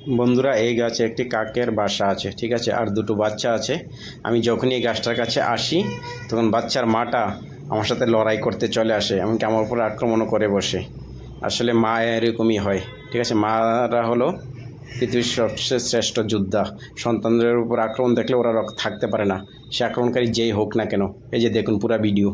বন্ধুরা, এই গাছে একটি কাকের বাসা আছে, ঠিক আছে, আর দুটো বাচ্চা আছে। আমি যখনই এই গাছটার কাছে আসি তখন বাচ্চার মাটা আমার সাথে লড়াই করতে চলে আসে, এমনকি আমার উপরে আক্রমণও করে বসে। আসলে মা এরকমই হয়, ঠিক আছে। মারা হলো পৃথিবীর সবচেয়ে শ্রেষ্ঠ যোদ্ধা। সন্তানদের উপর আক্রমণ দেখলে ওরা থাকতে পারে না, সে আক্রমণকারী যেই হোক না কেন। এই যে দেখুন পুরো ভিডিও।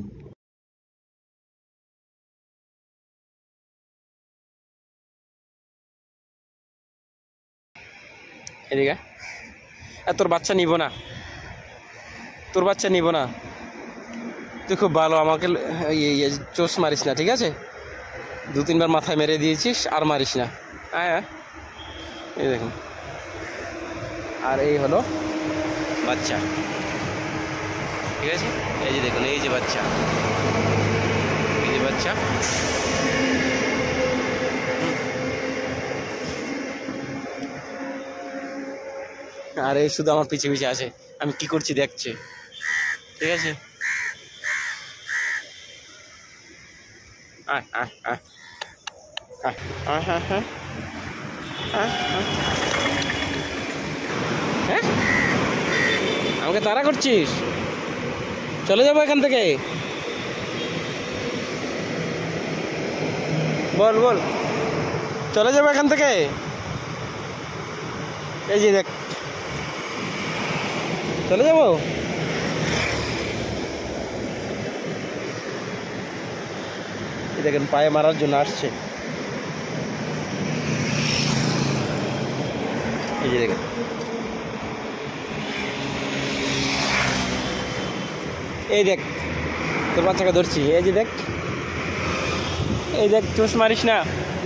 এদিকে তোর বাচ্চা নিব না, তোর বাচ্চা নিব না। তুই খুব ভালো, আমাকে চোষ মারিস না, ঠিক আছে। 2-3 বার মাথায় মেরে দিয়েছিস, আর মারিস না। হ্যাঁ, এই দেখুন, আর এই হলো বাচ্চা, ঠিক আছে। এই যে দেখুন, এই যে বাচ্চা, এই যে বাচ্চা। আর এই শুধু আমার পিছে পিছে আছে, আমি কি করছি দেখছে, ঠিক আছে। আয় আয় আয় আয় আয় হ্যাঁ হ্যাঁ হ্যাঁ, আমাকে তাড়া করছিস? চলে যাবো এখান থেকে, বল বল, চলে যাবো এখান থেকে। এই যে দেখ, চলে যাবো। দেখেন পায়ে মারার জন্য আসছে, এই যে দেখেন। এই দেখ, তোর বাচ্চাকে ধরছি, এই যে দেখ, এই দেখ, চোষ মারিস না।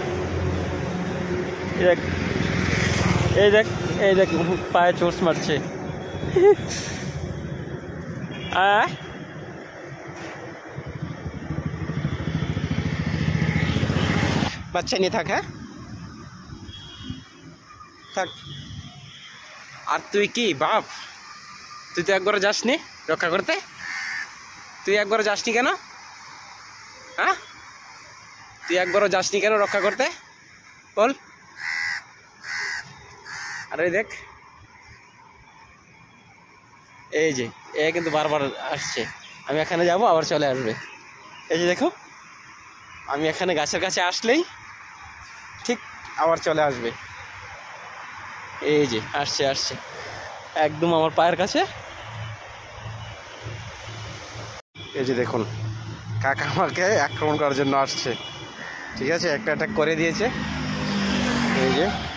এই দেখ, এই দেখ, এই দেখ, পায়ে চোষ মারছে। আয়, বাচ্চা নিয়ে থাক, হ্যাঁ থাক। আর তুই কি বাপ, তুই তো একবার যাসনি রক্ষা করতে, তুই একবার যাসনি কেন? হ্যাঁ, তুই একবারও যাসনি কেন রক্ষা করতে, বল। আরে দেখ, এই যে এ কিন্তু বারবার আসছে, আমি এখানে যাব আবার চলে আসবে। এই যে দেখো, আমি এখানে গাছের কাছে আসলেই ঠিক আবার চলে আসবে। এই যে আসছে আসছে একদম আমার পায়ের কাছে। এই যে দেখুন, কাকা আমাকে আক্রমণ করার জন্য আসছে, ঠিক আছে, একটা অ্যাটাক করে দিয়েছে। এই যে